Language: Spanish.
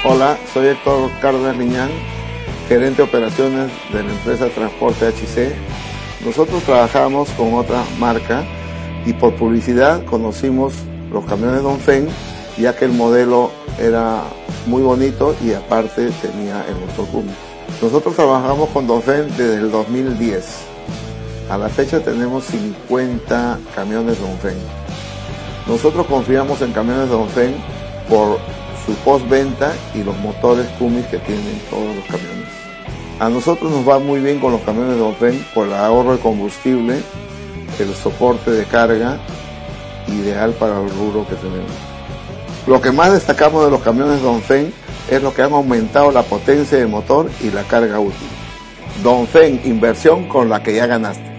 Hola, soy Héctor Cárdenas Liñán, gerente de operaciones de la empresa Transporte HC. Nosotros trabajamos con otra marca y por publicidad conocimos los camiones Dongfeng, ya que el modelo era muy bonito y aparte tenía el motor Cummins. Nosotros trabajamos con Dongfeng desde el 2010. A la fecha tenemos 50 camiones Dongfeng. Nosotros confiamos en camiones Dongfeng por su postventa y los motores Cummins que tienen todos los camiones. A nosotros nos va muy bien con los camiones Dongfeng por el ahorro de combustible, el soporte de carga, ideal para el rubro que tenemos. Lo que más destacamos de los camiones Dongfeng es lo que han aumentado la potencia del motor y la carga útil. Dongfeng, inversión con la que ya ganaste.